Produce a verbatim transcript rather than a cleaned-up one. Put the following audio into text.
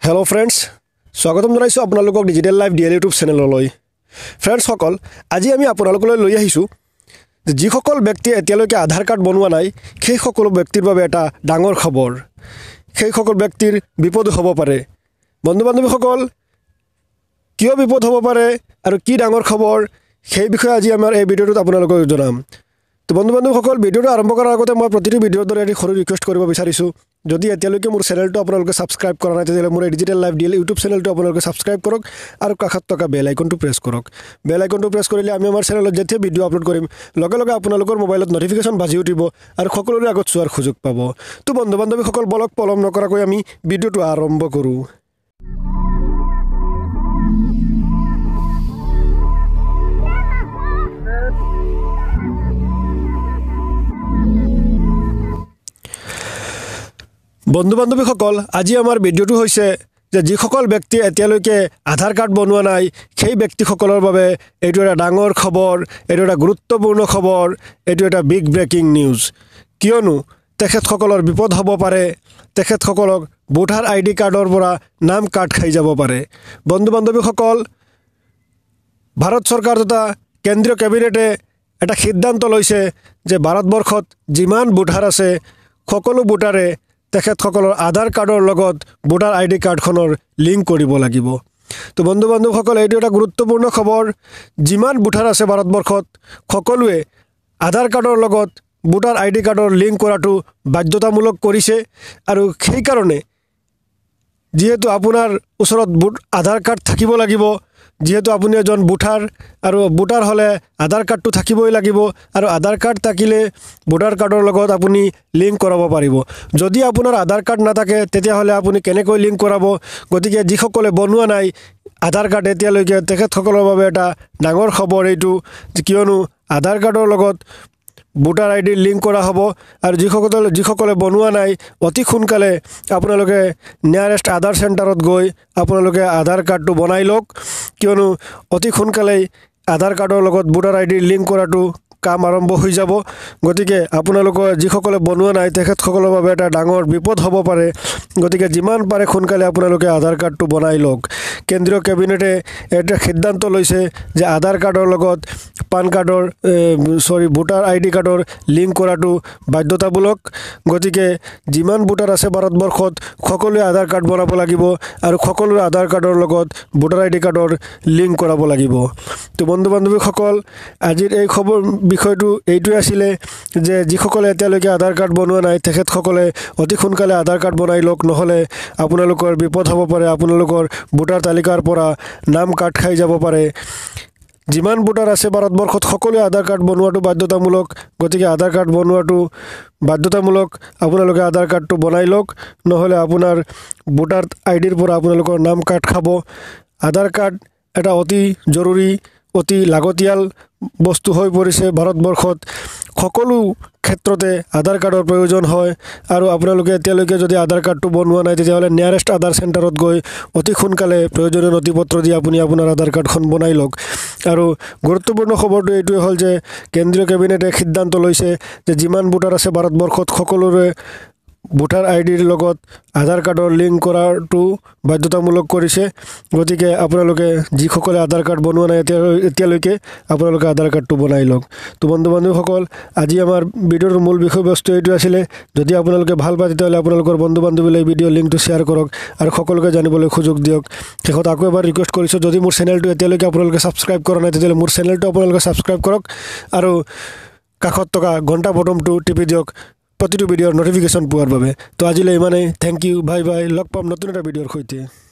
Hello friends, স্বাগতম জনাইছো আপোনালোকক ডিজিটেল লাইভ ডিএল ইউটিউব চেনেললৈ। ফ্ৰেণ্ডছ সকল, আজি আমি আপোনালোকলৈ লৈ আহিছো যে যিসকল ব্যক্তি এতিয়ালৈকে আধাৰ কাৰ্ড বনোৱা নাই সেই সকল ব্যক্তিৰ বাবে এটা ডাঙৰ খবৰ। সেই সকল ব্যক্তিৰ বিপদ হ'ব পাৰে। বন্ধু বান্ধৱীসকল, কিয় বিপদ হ'ব পাৰে আৰু কি ডাঙৰ খবৰ সেই বিষয়ে আজি আমাৰ এই ভিডিঅ'টোত আপোনালোকক জনাম। তো বন্ধু বান্ধৱীসকল, ভিডিঅ'টো আৰম্ভ কৰাৰ আগতে মই প্ৰতিটো ভিডিঅ'ৰ দৰে এটি সৰু ৰিকুৱেষ্ট কৰিব বিচাৰিছোঁ। যদি এতিয়ালৈকে মোৰ চেনেলটো আপোনালোকে ছাবস্ক্ৰাইব কৰা নাই তেতিয়াহ'লে মোৰ ডিজিটেল লাইভ ডিএল ইউটিউব চেনেলটো আপোনালোকে ছাবস্ক্ৰাইব কৰক আৰু কাষত থকা বেল আইকনটো প্ৰেছ কৰক। বেল আইকনটো প্ৰেছ কৰিলে আমি আমাৰ চেনেলত যেতিয়া ভিডিঅ' আপলোড কৰিম লগে লগে আপোনালোকৰ মোবাইলত নটিফিকেশ্যন বাজি উঠিব আৰু সকলোৰে আগত চোৱাৰ সুযোগ পাব। তো বন্ধু বান্ধৱীসকল, বলক পলম নকৰাকৈ আমি ভিডিঅ'টো আৰম্ভ কৰোঁ। বন্ধু বান্ধৱীসকল, আজি আমাৰ ভিডিঅ'টো হৈছে যে যিসকল ব্যক্তি এতিয়ালৈকে আধাৰ কাৰ্ড বনোৱা নাই সেই ব্যক্তিসকলৰ বাবে এইটো এটা ডাঙৰ খবৰ, এইটো এটা গুৰুত্বপূৰ্ণ খবৰ, এইটো এটা বিগ ব্ৰেকিং নিউজ। কিয়নো তেখেতসকলৰ বিপদ হ'ব পাৰে, তেখেতসকলক ভোটাৰ আই ডি কাৰ্ডৰ পৰা নাম কাট খাই যাব পাৰে। বন্ধু বান্ধৱীসকল, ভাৰত চৰকাৰ তথা কেন্দ্ৰীয় কেবিনেটে এটা সিদ্ধান্ত লৈছে যে ভাৰতবৰ্ষত যিমান ভোটাৰ আছে সকলো ভোটাৰে তেখেতসকলৰ আধাৰ কাৰ্ডৰ লগত ভোটাৰ আই ডি কাৰ্ডখনৰ লিংক কৰিব লাগিব। তো বন্ধু বান্ধৱীসকল, এইটো এটা গুৰুত্বপূৰ্ণ খবৰ। যিমান ভোটাৰ আছে ভাৰতবৰ্ষত সকলোৱে আধাৰ কাৰ্ডৰ লগত ভোটাৰ আই ডি কাৰ্ডৰ লিংক কৰাটো বাধ্যতামূলক কৰিছে। আৰু সেইকাৰণে যিহেতু আপোনাৰ ওচৰত ভোট আধাৰ কাৰ্ড থাকিব লাগিব, যিহেতু আপুনি এজন ভোটাৰ আৰু ভোটাৰ হ'লে আধাৰ কাৰ্ডটো থাকিবই লাগিব আৰু আধাৰ কাৰ্ড থাকিলে ভোটাৰ কাৰ্ডৰ লগত আপুনি লিংক কৰাব পাৰিব। যদি আপোনাৰ আধাৰ কাৰ্ড নাথাকে তেতিয়াহ'লে আপুনি কেনেকৈ লিংক কৰাব? গতিকে যিসকলে বনোৱা নাই আধাৰ কাৰ্ড এতিয়ালৈকে তেখেতসকলৰ বাবে এটা ডাঙৰ খবৰ এইটো, কিয়নো আধাৰ কাৰ্ডৰ লগত ভোটাৰ আই ডি লিংক কৰা হ'ব। আৰু যিসকলে যিসকলে বনোৱা নাই অতি সোনকালে আপোনালোকে নিয়াৰেষ্ট আধাৰ চেণ্টাৰত গৈ আপোনালোকে আধাৰ কাৰ্ডটো বনাই লওক, কিয়নো অতি সোনকালেই আধাৰ কাৰ্ডৰ লগত ভোটাৰ আই ডি লিংক কৰাটো কাম আৰম্ভ হৈ যাব। গতিকে আপোনালোকৰ যিসকলে বনোৱা নাই তেখেতসকলৰ বাবে এটা ডাঙৰ বিপদ হ'ব পাৰে। গতিকে যিমান পাৰে সোনকালে আপোনালোকে আধাৰ কাৰ্ডটো বনাই লওক। কেন্দ্ৰীয় কেবিনেটে এটা সিদ্ধান্ত লৈছে যে আধাৰ কাৰ্ডৰ লগত পান কাৰ্ডৰ চৰি ভোটাৰ আই ডি কাৰ্ডৰ লিংক কৰাটো বাধ্যতামূলক। গতিকে যিমান ভোটাৰ আছে ভাৰতবৰ্ষত সকলোৱে আধাৰ কাৰ্ড বনাব লাগিব আৰু সকলোৰে আধাৰ কাৰ্ডৰ লগত ভোটাৰ আই ডি কাৰ্ডৰ লিংক কৰাব লাগিব। তো বন্ধু বান্ধৱীসকল, আজিৰ এই খবৰ বিষয়টো এইটোৱে আছিলে যে যিসকলে এতিয়ালৈকে আধাৰ কাৰ্ড বনোৱা নাই তেখেতসকলে অতি সোনকালে আধাৰ কাৰ্ড বনাই লওক, নহ'লে আপোনালোকৰ বিপদ হ'ব পাৰে, আপোনালোকৰ ভোটাৰ তালিকাৰ পৰা নাম কাট খাই যাব পাৰে। যিমান ভোটাৰ আছে ভাৰতবৰ্ষত সকলোৱে আধাৰ কাৰ্ড বনোৱাটো বাধ্যতামূলক। গতিকে আধাৰ কাৰ্ড বনোৱাটো বাধ্যতামূলক। আপোনালোকে আধাৰ কাৰ্ডটো বনাই লওক, নহ'লে আপোনাৰ ভোটাৰ আই ডিৰ পৰা আপোনালোকৰ নাম কাট খাব। আধাৰ কাৰ্ড এটা অতি জৰুৰী, অতি লাগতিয়াল বস্তু হৈ পৰিছে ভাৰতবৰ্ষত। সকলো ক্ষেত্ৰতে আধাৰ কাৰ্ডৰ প্ৰয়োজন হয় আৰু আপোনালোকে এতিয়ালৈকে যদি আধাৰ কাৰ্ডটো বনোৱা নাই তেতিয়াহ'লে নিয়াৰেষ্ট আধাৰ চেণ্টাৰত গৈ অতি সোনকালে প্ৰয়োজনীয় নথি পত্ৰ দি আপুনি আপোনাৰ আধাৰ কাৰ্ডখন বনাই লওক। আৰু গুৰুত্বপূৰ্ণ খবৰটো এইটোৱে হ'ল যে কেন্দ্ৰীয় কেবিনেটে সিদ্ধান্ত লৈছে যে যিমান ভোটাৰ আছে ভাৰতবৰ্ষত সকলোৰে ভোটাৰ আই ডিৰ লগত আধাৰ কাৰ্ডৰ লিংক কৰাটো বাধ্যতামূলক কৰিছে। গতিকে আপোনালোকে যিসকলে আধাৰ কাৰ্ড বনোৱা নাই এতিয়া এতিয়ালৈকে আপোনালোকে আধাৰ কাৰ্ডটো বনাই লওক। তো বন্ধু বান্ধৱীসকল, আজি আমাৰ ভিডিঅ'ৰ মূল বিষয়বস্তু এইটো আছিলে। যদি আপোনালোকে ভাল পায় তেতিয়াহ'লে আপোনালোকৰ বন্ধু বান্ধৱীলৈ ভিডিঅ' লিংকটো শ্বেয়াৰ কৰক আৰু সকলোকে জানিবলৈ সুযোগ দিয়ক। শেষত আকৌ এবাৰ ৰিকুৱেষ্ট কৰিছোঁ, যদি মোৰ চেনেলটো এতিয়ালৈকে আপোনালোকে ছাবস্ক্ৰাইব কৰা নাই তেতিয়াহ'লে মোৰ চেনেলটো আপোনালোকে ছাবস্ক্ৰাইব কৰক আৰু কাষত থকা ঘণ্টা বটনটো টিপি দিয়ক প্ৰতিটো ভিডিঅ'ৰ নটিফিকেশ্যন পোৱাৰ বাবে। তো আজিলৈ ইমানেই। Thank U, bye bye. লগ পাম নতুন এটা ভিডিঅ'ৰ সৈতে।